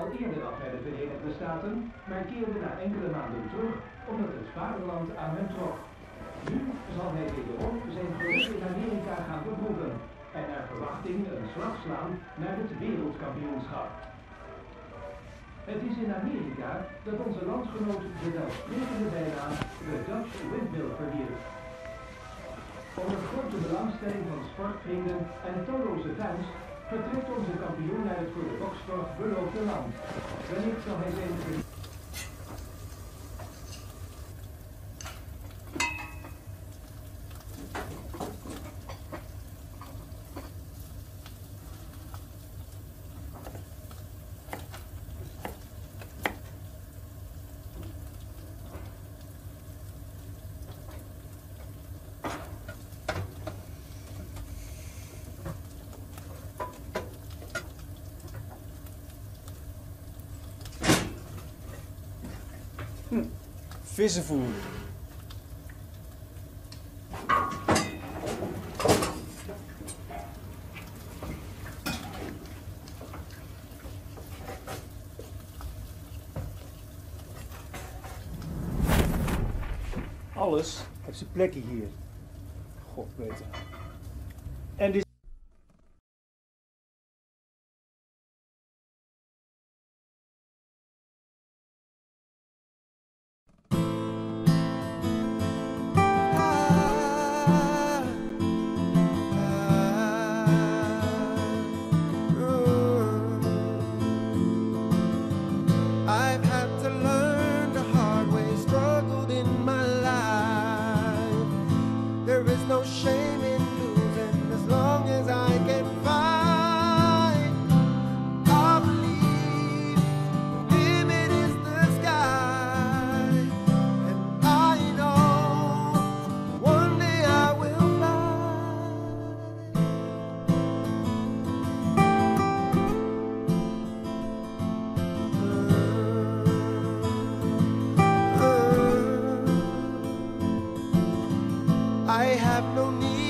al eerder af bij de Verenigde Staten, maar keerde na enkele maanden terug omdat het vaderland aan hem trok. Nu zal hij wederom zijn geluk in Amerika gaan beproeven en naar verwachting een slag slaan naar het wereldkampioenschap. Het is in Amerika dat onze landgenoot de welsprekende bijnaam de Dutch Windmill verwierf. Onder grote belangstelling van sportvrienden en talloze fans vertrekt onze kampioen naar het voor de boksport beloofde land. Wellicht zal hij zijn Vissenvoer. Alles heeft zijn plekje hier. God beter. En dit I've had to learn the hard way, struggled in my life. There is no shame in losing as long as I can fight. I believe the limit is the sky, and I know one day I will I have no need